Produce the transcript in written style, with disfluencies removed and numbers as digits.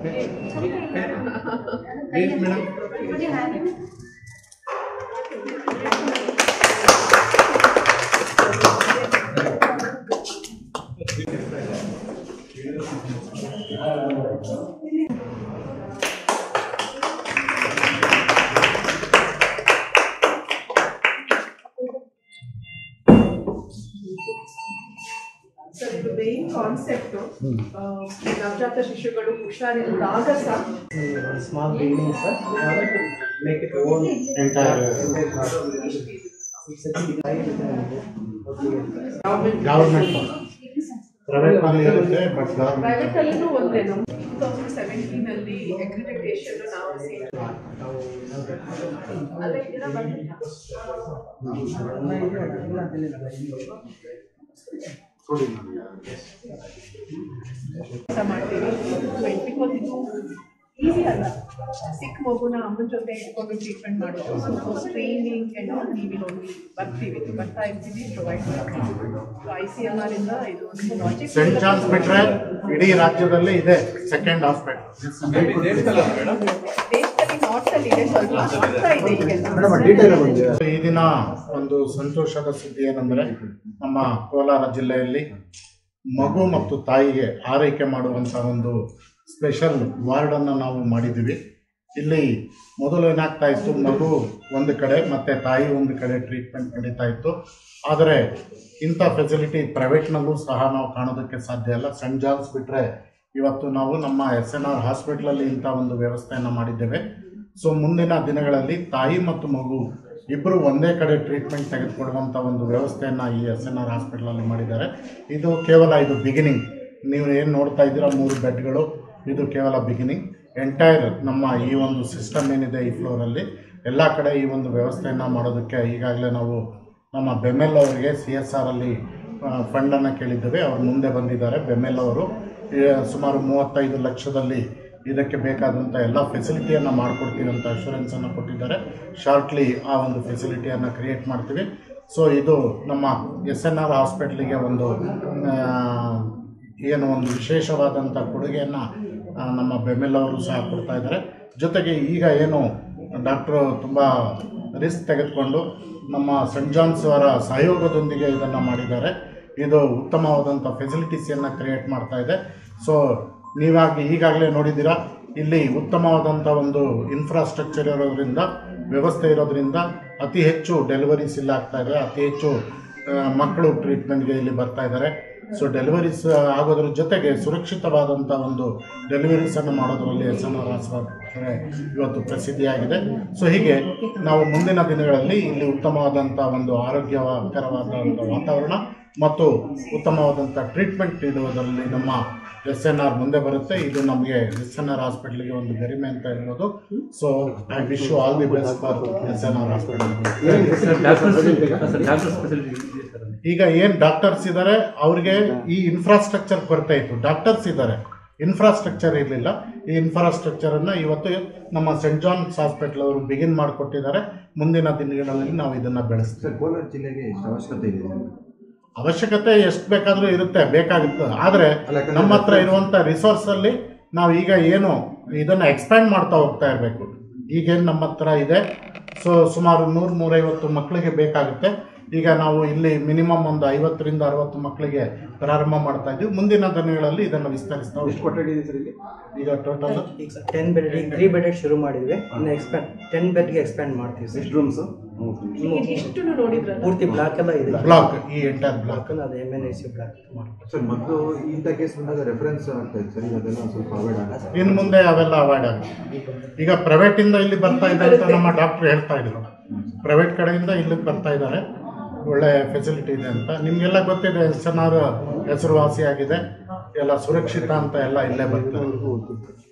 So the main concept ನವಜಾತ ಶಿಶುಗಳು ಹುಷಾರಿಲ್ಲದಾಗ ಸಹ small beginning sir make it whole entire government private private ಅಲ್ಲೂ ಒಂದೇ ನಮ್ಮ 2017 ಅಲ್ಲಿ ಅಕ್ರಿಡಿಟೇಷನ್ ನಾವು ಮಾಡ್ತೀವಿ. ಬಿಕಾಸ್ ಇದು ಈಸಿ ಅಲ್ಲ, ಸಿಕ್ ಮಗುನ ಅಮ್ಮನ ಜೊತೆ ಇಟ್ಕೊಂಡು ಟ್ರೀಟ್ಮೆಂಟ್ ಮಾಡೋದು. ಸೊ ಸ್ಕ್ರೀನಿಂಗ್ ಅಂಡ್ ಆಲ್ ನೀವು ಬರ್ತಾ ಇರ್ತೀವಿ, ಪ್ರೊವೈಡ್ ಮಾಡ್ತೀವಿ. ICMR ಇಂದ ಇದು ಲಾಜಿಕ್ ಸೆಂಟ್ ಜಾನ್ಸ್ ಬಿಟ್ರೆ ಇಡೀ ರಾಜ್ಯದಲ್ಲಿ ಇದೆ ಸೆಕೆಂಡ್ ಹಾಸ್ಪಿಟಲ್. ದೇಶದಲ್ಲಿ ನಾರ್ತ್ ಅಲ್ಲಿ ಇದೆ, ಸ್ವಲ್ಪ ಆಗ್ತಾ ಇದೆ ಈಗೆಲ್ಲ. ಈ ದಿನ ಒಂದು ಸಂತೋಷದ ಸುದ್ದಿ ಏನಂದ್ರೆ, ನಮ್ಮ ಕೋಲಾರ ಜಿಲ್ಲೆಯಲ್ಲಿ ಮಗು ಮತ್ತು ತಾಯಿಗೆ ಆರೈಕೆ ಮಾಡುವಂಥ ಒಂದು ಸ್ಪೆಷಲ್ ವಾರ್ಡನ್ನು ನಾವು ಮಾಡಿದ್ದೀವಿ. ಇಲ್ಲಿ ಮೊದಲು ಏನಾಗ್ತಾ ಇತ್ತು, ಮಗು ಒಂದು ಕಡೆ ಮತ್ತು ತಾಯಿ ಒಂದು ಕಡೆ ಟ್ರೀಟ್ಮೆಂಟ್ ನಡೀತಾ ಇತ್ತು. ಆದರೆ ಇಂಥ ಫೆಸಿಲಿಟಿ ಪ್ರೈವೇಟ್ನಲ್ಲೂ ಸಹ ನಾವು ಕಾಣೋದಕ್ಕೆ ಸಾಧ್ಯ ಇಲ್ಲ. ಸೆಂಟ್ ಜಾನ್ಸ್ ಬಿಟ್ಟರೆ ಇವತ್ತು ನಾವು ನಮ್ಮ SNR ಹಾಸ್ಪಿಟ್ಲಲ್ಲಿ ಇಂಥ ಒಂದು ವ್ಯವಸ್ಥೆಯನ್ನು ಮಾಡಿದ್ದೇವೆ. ಸೊ ಮುಂದಿನ ದಿನಗಳಲ್ಲಿ ತಾಯಿ ಮತ್ತು ಮಗು ಇಬ್ಬರು ಒಂದೇ ಕಡೆ ಟ್ರೀಟ್ಮೆಂಟ್ ತೆಗೆದುಕೊಡುವಂಥ ಒಂದು ವ್ಯವಸ್ಥೆಯನ್ನು ಈ SNR ಹಾಸ್ಪಿಟ್ಲಲ್ಲಿ ಮಾಡಿದ್ದಾರೆ. ಇದು ಕೇವಲ ಇದು ಬಿಗಿನಿಂಗ್. ನೀವು ಏನು ನೋಡ್ತಾ ಇದ್ದೀರಾ 3 ಬೆಡ್ಗಳು, ಇದು ಕೇವಲ ಬಿಗಿನಿಂಗ್. ಎಂಟೈರ್ ನಮ್ಮ ಈ ಒಂದು ಸಿಸ್ಟಮ್ ಏನಿದೆ ಈ ಫ್ಲೋರಲ್ಲಿ ಎಲ್ಲ ಕಡೆ ಈ ಒಂದು ವ್ಯವಸ್ಥೆಯನ್ನು ಮಾಡೋದಕ್ಕೆ ಈಗಾಗಲೇ ನಾವು ನಮ್ಮ ಬೆಮೆಲ್ ಅವರಿಗೆ CSR ಅಲ್ಲಿ ಫಂಡನ್ನು ಕೇಳಿದ್ದೇವೆ. ಅವರು ಮುಂದೆ ಬಂದಿದ್ದಾರೆ. ಬೆಮೆಲ್ ಅವರು ಸುಮಾರು 35 ಲಕ್ಷದಲ್ಲಿ ಇದಕ್ಕೆ ಬೇಕಾದಂಥ ಎಲ್ಲ ಫೆಸಿಲಿಟಿಯನ್ನು ಮಾಡಿಕೊಡ್ತೀವಿ ಅಂತ ಅಶ್ಯೂರೆನ್ಸನ್ನು ಕೊಟ್ಟಿದ್ದಾರೆ. ಶಾರ್ಟ್ಲಿ ಆ ಒಂದು ಫೆಸಿಲಿಟಿಯನ್ನು ಕ್ರಿಯೇಟ್ ಮಾಡ್ತೀವಿ. ಸೊ ಇದು ನಮ್ಮ SNR ಹಾಸ್ಪಿಟ್ಲಿಗೆ ಒಂದು ಏನು ಒಂದು ವಿಶೇಷವಾದಂಥ ಕೊಡುಗೆಯನ್ನು ನಮ್ಮ ಬೆಮೆಲ್ ಅವರು ಸಹ ಕೊಡ್ತಾ ಇದ್ದಾರೆ. ಜೊತೆಗೆ ಈಗ ಏನು ಡಾಕ್ಟ್ರು ತುಂಬ ರಿಸ್ಕ್ ತೆಗೆದುಕೊಂಡು ನಮ್ಮ ಸೆಂಟ್ ಜಾನ್ಸ್ ಅವರ ಸಹಯೋಗದೊಂದಿಗೆ ಇದನ್ನು ಮಾಡಿದ್ದಾರೆ. ಇದು ಉತ್ತಮವಾದಂಥ ಫೆಸಿಲಿಟೀಸನ್ನು ಕ್ರಿಯೇಟ್ ಮಾಡ್ತಾ ಇದೆ. ಸೊ ಈಗಾಗಲೇ ನೋಡಿದ್ದೀರಾ, ಇಲ್ಲಿ ಉತ್ತಮವಾದಂಥ ಒಂದು ಇನ್ಫ್ರಾಸ್ಟ್ರಕ್ಚರ್ ಇರೋದ್ರಿಂದ, ವ್ಯವಸ್ಥೆ ಇರೋದ್ರಿಂದ ಅತಿ ಹೆಚ್ಚು ಡೆಲಿವರೀಸ್ ಇಲ್ಲಿ ಆಗ್ತಾ ಇದೆ. ಅತಿ ಹೆಚ್ಚು ಮಕ್ಕಳು ಟ್ರೀಟ್ಮೆಂಟ್ಗೆ ಇಲ್ಲಿ ಬರ್ತಾ ಇದ್ದಾರೆ. ಸೊ ಡೆಲಿವರೀಸ್ ಆಗೋದ್ರ ಜೊತೆಗೆ ಸುರಕ್ಷಿತವಾದಂಥ ಒಂದು ಡೆಲಿವರೀಸನ್ನು ಮಾಡೋದರಲ್ಲಿ SNR ಆಸ್ಪತ್ರೆ ಇವತ್ತು ಪ್ರಸಿದ್ಧಿಯಾಗಿದೆ. ಸೊ ಹೀಗೆ ನಾವು ಮುಂದಿನ ದಿನಗಳಲ್ಲಿ ಇಲ್ಲಿ ಉತ್ತಮವಾದಂಥ ಒಂದು ಆರೋಗ್ಯಕರವಾದಂಥ ವಾತಾವರಣ ಮತ್ತು ಉತ್ತಮವಾದಂಥ ಟ್ರೀಟ್ಮೆಂಟ್ ನೀಡುವುದರಲ್ಲಿ ನಮ್ಮ SNR ಮುಂದೆ ಬರುತ್ತೆ. ಇದು ನಮಗೆ SNR ಹಾಸ್ಪಿಟ್ಲಿಗೆ ಒಂದು ಗರಿಮೆ ಅಂತ ಹೇಳ್ಬೋದು. So I wish you all the best for SNR hospital. ಈಗ ಏನು ಡಾಕ್ಟರ್ಸ್ ಇದ್ದಾರೆ ಅವ್ರಿಗೆ ಈ ಇನ್ಫ್ರಾಸ್ಟ್ರಕ್ಚರ್ ಕೊರತೆ ಇತ್ತು. ಡಾಕ್ಟರ್ಸ್ ಇದ್ದಾರೆ, ಇನ್ಫ್ರಾಸ್ಟ್ರಕ್ಚರ್ ಇರಲಿಲ್ಲ. ಈ ಇನ್ಫ್ರಾಸ್ಟ್ರಕ್ಚರನ್ನು ಇವತ್ತು ನಮ್ಮ ಸೆಂಟ್ ಜಾನ್ಸ್ ಹಾಸ್ಪಿಟಲ್ ಅವರು ಬಿಗಿನ್ ಮಾಡಿಕೊಟ್ಟಿದ್ದಾರೆ. ಮುಂದಿನ ದಿನಗಳಲ್ಲಿ ನಾವು ಇದನ್ನು ಬೆಳೆಸ್ತೀವಿ. ಕೋಲಾರ ಜಿಲ್ಲೆಗೆ ಅವಶ್ಯಕತೆ ಇದೆ, ಅವಶ್ಯಕತೆ ಎಷ್ಟು ಬೇಕಾದರೂ ಬೇಕಾಗುತ್ತೆ. ಆದರೆ ನಮ್ಮ ಹತ್ರ ಇರುವಂಥ ರಿಸೋರ್ಸಲ್ಲಿ ನಾವು ಈಗ ಏನು ಇದನ್ನು ಎಕ್ಸ್ಪ್ಯಾಂಡ್ ಮಾಡ್ತಾ ಹೋಗ್ತಾ ಇರಬೇಕು. ಈಗೇನು ನಮ್ಮ ಹತ್ರ ಇದೆ, ಸೊ ಸುಮಾರು 100-150 ಮಕ್ಕಳಿಗೆ ಬೇಕಾಗುತ್ತೆ. ಈಗ ನಾವು ಇಲ್ಲಿ ಮಿನಿಮಮ್ ಒಂದು 50ರಿಂದ 60 ಮಕ್ಕಳಿಗೆ ಪ್ರಾರಂಭ ಮಾಡ್ತಾ ಇದ್ದೀವಿ. ಮುಂದಿನ ದಿನಗಳಲ್ಲಿ ಇದನ್ನು ವಿಸ್ತರಿಸ್ತಾ ಈಗ ಟೋಟಲ್ 10 ಬೆಡ್ 3 ಬೆಡ್ ಶುರು ಮಾಡಿದ್ವಿ. ಇನ್ನು 10 ಬೆಡ್ಗೆ ಎಕ್ಸ್ಪ್ಯಾಂಡ್ ಮಾಡ್ತೀವಿ. ಎಷ್ಟು ರೂಮ್ಸ್ ಇಷ್ಟು ನೋಡಿದ್ರಲ್ಲ, ಪೂರ್ತಿ ಬ್ಲಾಕ್ ಎಲ್ಲ ಇದೆ. ಬ್ಲಾಕ್, ಈ ಎಂಟೈರ್ ಬ್ಲಾಕ್ ಅದು MNIC ಬ್ಲಾಕ್ ಮಾಡ್ತೀವಿ ಸರ್. ಮೊದಲು ಇಂಥ ಕೇಸ್ ಬಂದಾಗ ರೆಫರೆನ್ಸ್ ಆಗ್ತಾ ಇದೆ ಸರ್, ಅದೆಲ್ಲ ಸ್ವಲ್ಪ ಅವಾಯ್ಡ್ ಆಗುತ್ತೆ. ಇನ್ನು ಮುಂದೆ ಅವೆಲ್ಲ ಅವಾಯ್ಡ್ ಆಗುತ್ತೆ. ಈಗ ಪ್ರೈವೇಟಿಂದ ಇಲ್ಲಿ ಬರ್ತಾ ಇದ್ದಾರೆ ಅಂತ ನಮ್ಮ ಡಾಕ್ಟ್ರು ಹೇಳ್ತಾ ಇದ್ರು. ಪ್ರೈವೇಟ್ ಕಡೆಯಿಂದ ಇಲ್ಲಿಗೆ ಬರ್ತಾ ಇದ್ದಾರೆ, ಒಳ್ಳೆ ಫೆಸಿಲಿಟಿ ಇದೆ ಅಂತ. ನಿಮಗೆಲ್ಲ ಗೊತ್ತಿದೆ, SNR ಹೆಸರುವಾಸಿಯಾಗಿದೆ, ಎಲ್ಲ ಸುರಕ್ಷಿತ ಅಂತ ಎಲ್ಲ ಇಲ್ಲೇ ಬರ್ತಾರೆ.